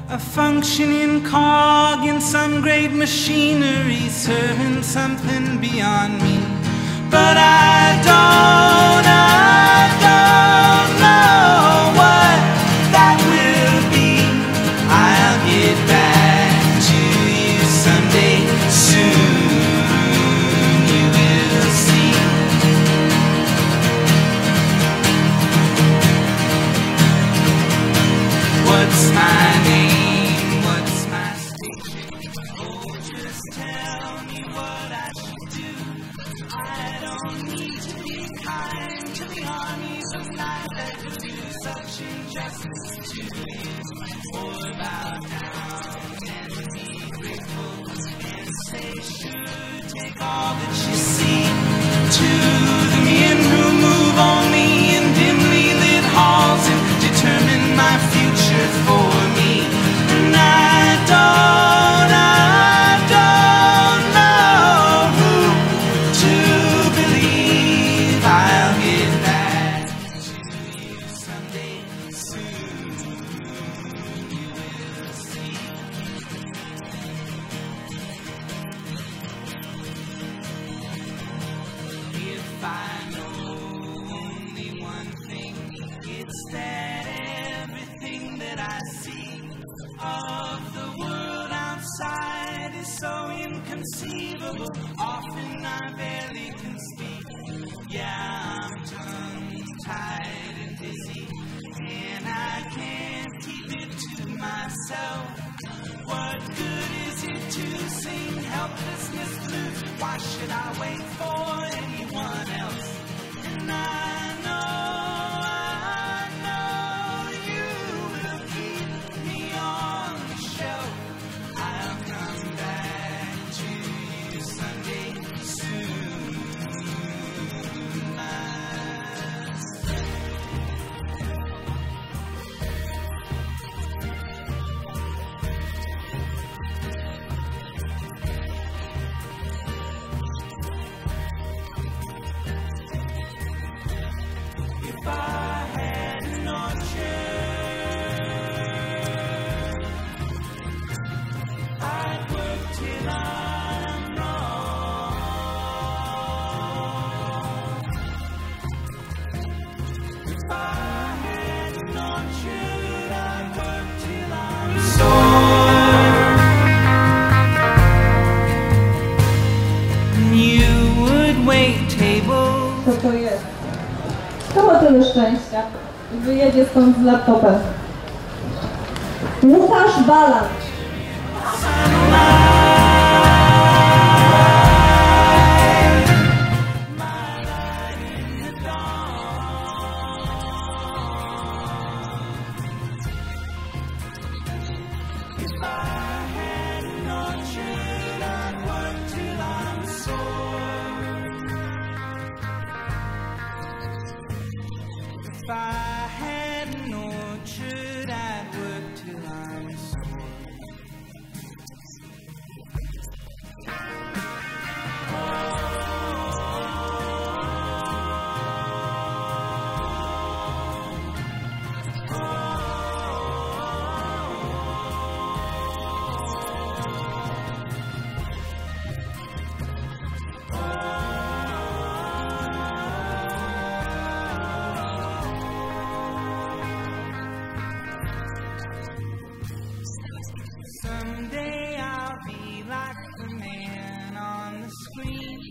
A functioning cog in some great machinery, serving something beyond me. But I don't know what that will be. I'll get back to you someday soon. You will see. What's my name? What's my station? Oh, just tell me what I should do. I don't need to be kind to the armies of night that do such injustice to you. Or bow down and be grateful and say, sure, take all that you see. To the men who move only in dimly lit halls and determine my future for me. And I don't know who to believe. I'll get back to you someday soon. You will see. If I know only one thing, it's that everything that I see of the world outside is so inconceivable. Often I barely can speak. Yeah, I'm tongue-tied and dizzy, and I can't keep it to myself. What good is it to sing helplessness blues? Why should I wait for anyone else? And I know you will keep me on the shelf. I'll come back to you someday soon. If I had an orchard, I'd work till I'm wrong. If I had an orchard, I'd work till I'm sore. And you would wait tables. Co to jest? Kto ma tyle szczęścia i wyjedzie stąd z laptopem? Łukasz Balan. If I had an orchard, I'd work till I'm sore. Someday I'll be like the man on the screen.